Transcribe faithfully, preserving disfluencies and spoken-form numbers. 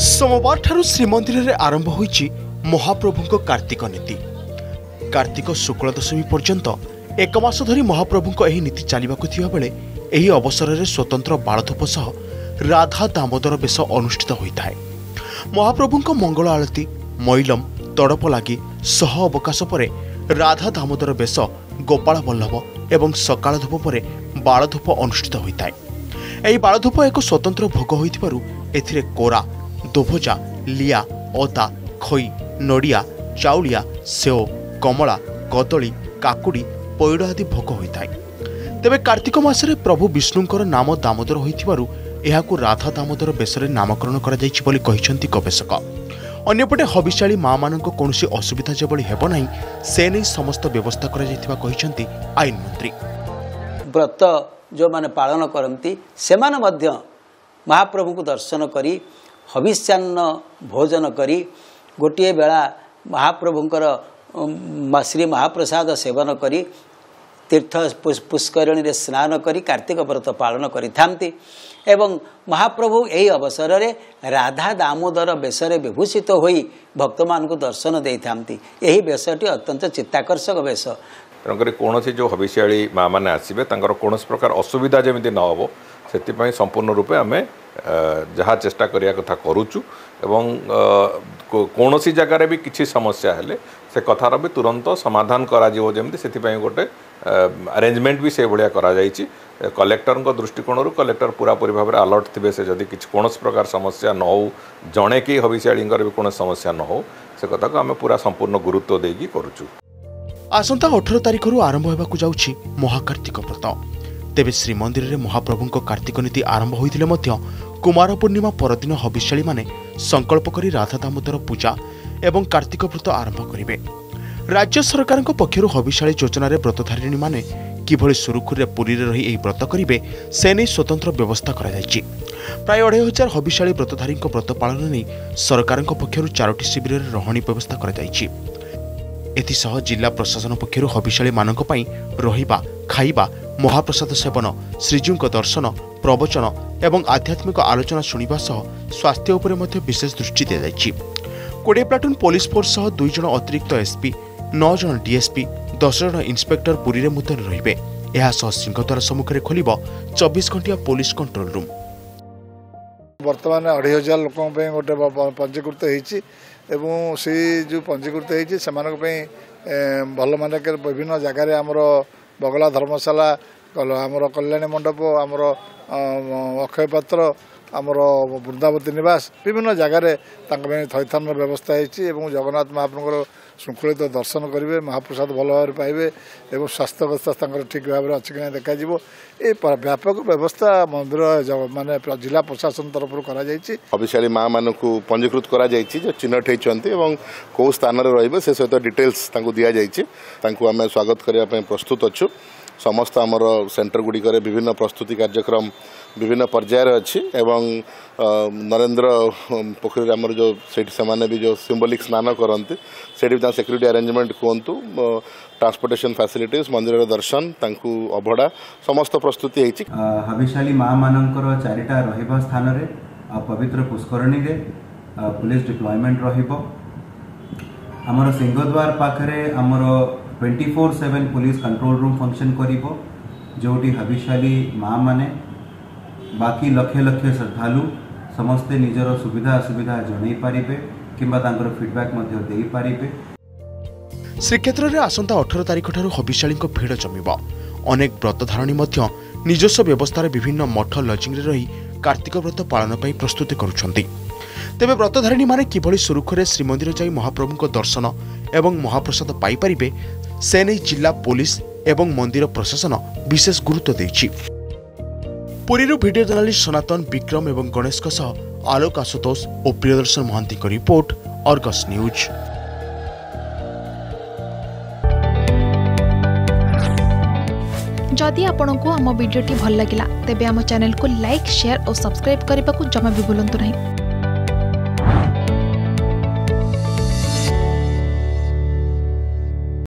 सोमवार ठारू श्रीमंदिर में आरंभ होईची महाप्रभु कार्तिक नीति। कार्तिक शुक्ल दशमी पर्यंत एक मास धरी महाप्रभु एही नीति चलवाक बेले एही अवसर में स्वतंत्र बालधूप सह राधा दामोदर बेश अनुष्ठित होता है। महाप्रभु मंगल आलती मैलम तड़प लगी सह अवकाश पर राधा दामोदर बेश गोपाल बल्लभ एवं सकाल धूप पर बालधूप अनुष्ठित होता है। यही बालधूप एक स्वतंत्र भोग होइथिबारु एथिरे कोरा दोभजा लिया अदा खई नड़िया चाउलिया सेव कमला कदली काकुड़ी पैड़ आदि भोग होता है। तेबे कार्तिक मासरे प्रभु विष्णुंकर नाम दामोदर होइथिबारु एहाकु राधा दामोदर बेसरे नामकरण करा जायछि बोली कहिसंती गवेषक। अन्यपटे हबिशाली माँ मानक कौनसी असुविधा जेबली हेब नाही से नै समस्त व्यवस्था करा जायथिबा कहिसंती आईन मंत्री। व्रत जो माने पालन करती से महाप्रभु को दर्शन करी हविष्यान्न भोजन करी गोटे बेला महाप्रभुंकर श्री महाप्रसाद सेवन करी तीर्थ पुष्करणी रे स्नान करी कार्तिक व्रत पालन करिथांती एवं महाप्रभु यही अवसर रे राधा दामोदर बेशरे विभूषित होई भक्त मान को दर्शन देइथांती। यही बेशटी अत्यंत चित्ताकर्षक बेश। तेणुक कौन जो हविष्याली माँ मैंने आसवे कौन प्रकार असुविधा जमी न हो से संपूर्ण रूपे आम जहाँ चेष्टा करिया कथा करुचु एवं कौन सी जगार भी किसी समस्या हेले से कथार भी तुरंत समाधान करा जिवो जेमति सेथिपई गोटे अरेंजमेंट भी से भलिया करा जायछि। कलेक्टर दृष्टिकोण कलेक्टर पूरा पूरी भाव अलर्ट थे से जदि किसी कौन प्रकार समस्या न हो जड़े कि हविष्याली भी कौन समस्या न हो से कथा को आम पूरा संपूर्ण गुरुत्व देकी करुचु। आसंता अठारह तारिख आरंभ होगा जाउछि महाकार्तिक व्रत। तेबे श्रीमंदिर में महाप्रभु कार्तिक नीति आरंभ होइतिले मध्य कुमार पूर्णिमा परदिन हविष्याली माने संकल्प करी राधा दामोदर पूजा एवं कार्तिक व्रत आरंभ करिवे। राज्य सरकार पक्षरु हविष्याली योजना व्रतधारिणी माने किभଳି सुरुखुरे पुरी रे रही एही व्रत करिवे से नै स्वतंत्र व्यवस्था करा जायछि। प्राय अढ़ाई हजार हविष्याली व्रतधारी व्रत पालन नै सरकार पक्षरु चारोटी शिविर रे रहणी व्यवस्था करा जायछि। एथिसह जिला प्रशासन पक्षरु हविष्याली मानक पई रहिबा खाइबा महाप्रसाद सेवन श्रीजीव दर्शन प्रवचन एवं आध्यात्मिक आलोचना शुणा सह स्वास्थ्य उपरे मध्य विशेष दृष्टि दिया जायछि। कोड़े प्लाटून पुलिस फोर्स सह दुई जन अतिरिक्त एसपी नौ जन डीएसपी दस जन इंस्पेक्टर पुरी रे मुतयन रहिबे। एहा सह सिंहद्वार सम्मुख में खोलिबो चौबीस घंटिया पुलिस कंट्रोल रूम। वर्तमान अढ़ाई हजार लोकों गोटे पंजीकृत होती से जो पंजीकृत होती से भल मान विभिन्न जगार आमर बगला धर्मशाला आमर कल्याणी मंडप आमर अक्षय पात्र आमर वृंदावती निवास विभिन्न जगार थैथान व्यवस्था होती जगन्नाथ महाप्रभुर श्रृंखलित दर्शन करेंगे महाप्रसाद भल भाव पाइबे और स्वास्थ्य अवस्था ठीक भाव में अच्छी देखा ये व्यापक व्यवस्था मंदिर माने जिला प्रशासन तरफ हविष्याली माँ मान पंजीकृत कर चिन्हट होती कौ स्थान रे से सहित डिटेल्स दि जाए स्वागत करने प्रस्तुत अच्छु। समस्त आमर सेंटर गुड़िक विभिन्न प्रस्तुति कार्यक्रम विभिन्न पर्यायर अच्छी एवं नरेंद्र पोखरी आमर जो से भी जो सिंबलिक स्नान करते से सिक्यूरीटी अरेंजमेंट कहतु ट्रांसपोर्टेशन फैसिलिटीज मंदिर दर्शन अभड़ा समस्त प्रस्तुति होती। हविष्याली माँ मानकर चारिटा रहिबा स्थान रे पवित्र पुष्करणी रे पुलिस डिप्लॉयमेंट रहिबो। आमर सिंहद्वार पाखरे आमर twenty four seven police control room function करिबो जोटी हविष्याली माँ माने बाकी लक्षे लक्षे श्रद्धालु समस्ते निजर सुविधा असुविधा जणै पारिबे किंबा तांकर फीडबैक मध्ये देई पारिबे। श्रीक्षेत्र में आसंता अठारह तारिख ठारू हविष्याली भिड़ जमिबो। अनेक व्रतधारणी मध्य निजस्व व्यवस्था विभिन्न मठ लजिंग रे रही कार्तिक व्रत पालन पई प्रस्तुति करुछंती। तेबे व्रतधारिणी माने किभଳି सुरुखुरे श्रीमंदिर जाई महाप्रभुको दर्शन एवं महाप्रसाद पाई परिबे से नै जिला पुलिस एवं मंदिर प्रशासन विशेष गुरुत्व देछि। पुरीरू वीडियो जर्नलिस्ट सनातन विक्रम एवं गणेश का सह आलोक आशुतोष और प्रियदर्शन महांती को रिपोर्ट अर्गस न्यूज। जदि आपंक आम भिडी भल लगा तेब आम चैनल को लाइक शेयर और सब्सक्राइब करने को जमा भी भूलु नहीं।